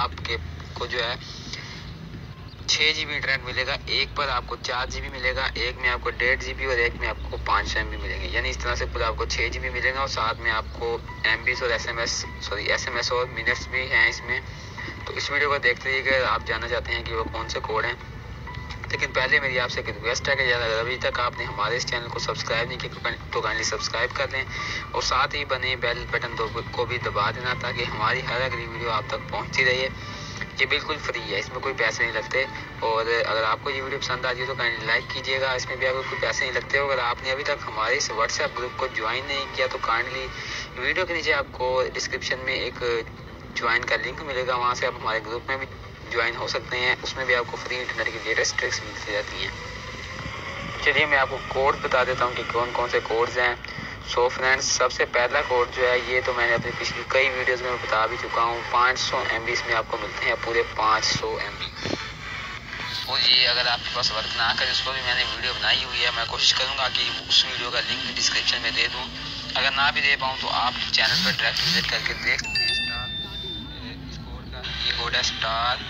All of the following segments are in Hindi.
आपके को जो है 6 GB इंटरनेट मिलेगा। एक पर आपको 4 GB मिलेगा, एक में आपको 1.5 GB और एक में आपको 500 MB मिलेंगे। यानी इस तरह से पूरा आपको 6 GB मिलेगा और साथ में आपको MB और SMS और मिनट्स भी हैं इसमें। तो इस वीडियो को देखते रहिएगा। आप जानना चाहते हैं कि वो कौन से कोड हैं, लेकिन पहले मेरी आपसे एक रिक्वेस्ट है कि अगर अभी तक आपने हमारे इस चैनल को सब्सक्राइब नहीं किया तो काइंडली सब्सक्राइब कर दें और साथ ही बने बेल बटन को भी दबा देना ताकि हमारी हर अगली वीडियो आप तक पहुंचती रहे। ये बिल्कुल फ्री है, इसमें कोई पैसे नहीं लगते। और अगर आपको ये वीडियो पसंद आती है तो काइंडली लाइक कीजिएगा, इसमें भी आपको कोई पैसे नहीं लगते। अगर आपने अभी तक हमारे इस व्हाट्सएप ग्रुप को ज्वाइन नहीं किया तो काइंडली वीडियो के नीचे आपको डिस्क्रिप्शन में एक ज्वाइन का लिंक मिलेगा, वहाँ से आप हमारे ग्रुप में भी ज्वाइन हो सकते हैं। उसमें भी आपको फ्री इंटरनेट की लेटेस्ट ट्रिक्स मिलती रहती हैं। चलिए मैं आपको कोड बता देता हूँ कि कौन कौन से कोड्स हैं। सो फ्रेंड्स, सबसे पहला कोड जो है ये तो मैंने अपनी पिछली कई वीडियोस में बता भी चुका हूँ। 500 MB इसमें आपको मिलते हैं, पूरे 500 MB। और ये अगर आपके पास वर्क ना करे उसको भी मैंने वीडियो बनाई हुई है, मैं कोशिश करूँगा कि उस वीडियो का लिंक भी डिस्क्रिप्शन में दे दूँ। अगर ना भी दे पाऊँ तो आप चैनल पर डायरेक्ट विजिट करके देख सकते हैं। इस कोड का ये कोड है स्टार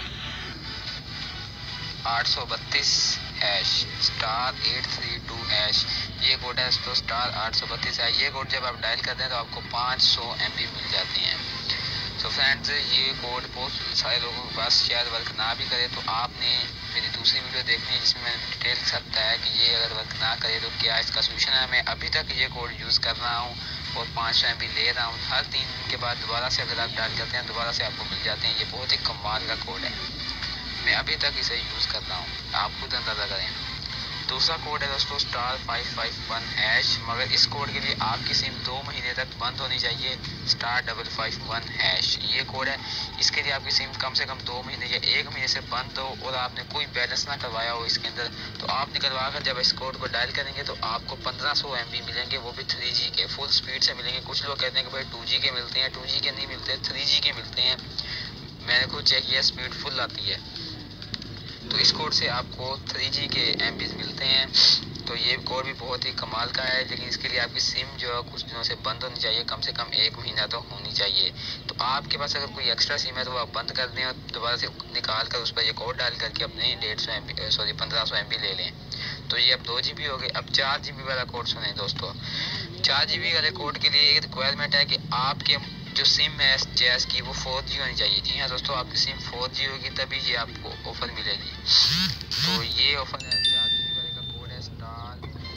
832 हैश स्टार 832 हैश। ये कोड है तो स्टार 832 है। ये कोड जब आप डायल करते हैं तो आपको 500 MB मिल जाते हैं। तो फ्रेंड्स, ये कोड बहुत सारे लोगों के पास शायद वर्क ना भी करे, तो आपने मेरी दूसरी वीडियो देखनी है जिसमें मैंने डिटेल सकता है कि ये अगर वर्क ना करे तो क्या इसका सोल्यूशन है। मैं अभी तक ये कोड यूज़ कर रहा हूँ और 500 MB ले रहा हूँ। हर 3 दिन के बाद दोबारा से अगर आप डायल करते हैं दोबारा से आपको मिल जाते हैं। ये बहुत ही कमाल का कोड है, मैं अभी तक इसे यूज़ कर रहा हूँ, आप खुद अंदाज़ा करें। दूसरा कोड है दोस्तों स्टार 551 हैश, मगर इस कोड के लिए आपकी सिम 2 महीने तक बंद होनी चाहिए। स्टार 551 हैश ये कोड है। इसके लिए आपकी सिम कम से कम 2 महीने या 1 महीने से बंद हो और आपने कोई बैलेंस ना करवाया हो इसके अंदर, तो आप निकलवा कर जब इस कोड को डायल करेंगे तो आपको 1500 MB मिलेंगे, वो भी 3G के फुल स्पीड से मिलेंगे। कुछ लोग कहते हैं कि भाई 2G के मिलते हैं, 2G के नहीं मिलते, 3G के मिलते हैं। मैंने खुद चेक किया, स्पीड फुल आती है। तो इस कोड से आपको 3G के MB मिलते हैं। तो ये कोड भी बहुत ही कमाल का है, लेकिन इसके लिए आपकी सिम जो है कुछ दिनों से बंद होनी चाहिए, कम से कम 1 महीना तो होनी चाहिए। तो आपके पास अगर कोई एक्स्ट्रा सिम है तो आप बंद कर दें और दोबारा से निकाल कर उस पर ये कोड डाल करके अपने 1500 MB ले लें। तो ये अब 2 GB हो गए। अब 4 GB वाला कोड सुने दोस्तों। 4 GB वाले कोड के लिए एक रिक्वायरमेंट है कि आपके जो सिम है जैस की वो 4G होनी चाहिए। जी हाँ दोस्तों, आपकी सिम 4G होगी तभी ये आपको ऑफर मिलेगी। तो ये ऑफर है 4 GB वाले का कोड है स्टार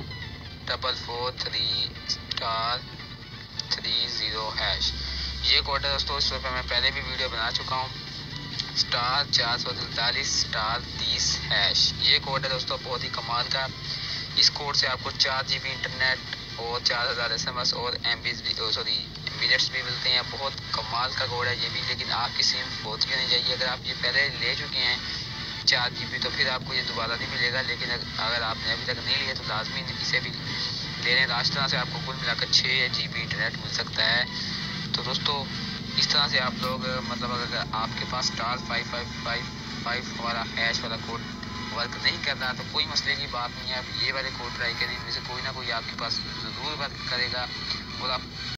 443 स्टार 30 हैश। ये कोड है दोस्तों, इस पर मैं पहले भी वीडियो बना चुका हूँ। स्टार 443 स्टार 30 हैश ये कोड है दोस्तों, बहुत ही कमाल का। इस कोड से आपको 4 GB इंटरनेट और 4000 SMS और मिनट्स भी मिलते हैं। बहुत कमाल का कोड है ये भी, लेकिन आपकी सिम 4G होनी चाहिए। अगर आप ये पहले ले चुके हैं 4 GB तो फिर आपको ये दोबारा नहीं मिलेगा, लेकिन अगर आपने अभी तक नहीं लिया तो लाजमी इसे भी ले लें। इस तरह से आपको कुल मिलाकर 6 GB इंटरनेट मिल सकता है। तो दोस्तों, इस तरह से आप लोग मतलब अगर आपके पास स्टार 555 वाला हैश वाला कोड वर्क नहीं कर रहा तो कोई मसले की बात नहीं है। आप ये वाले कोड ट्राई करें, इनमें से कोई ना कोई आपके पास ज़रूर वर्क करेगा और आप